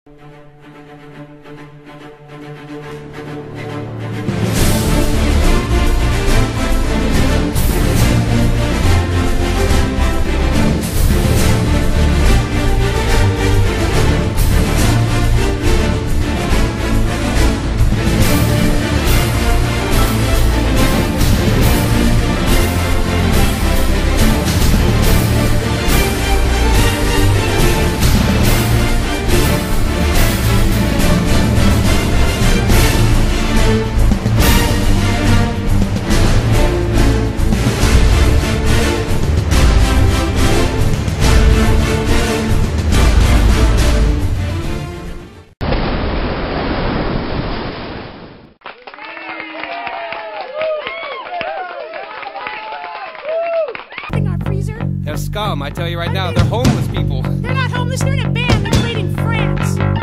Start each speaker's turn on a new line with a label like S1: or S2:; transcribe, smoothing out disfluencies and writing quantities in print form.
S1: They're scum, I tell you right now. They're homeless people.
S2: They're not homeless, they're in a band. They're played in France.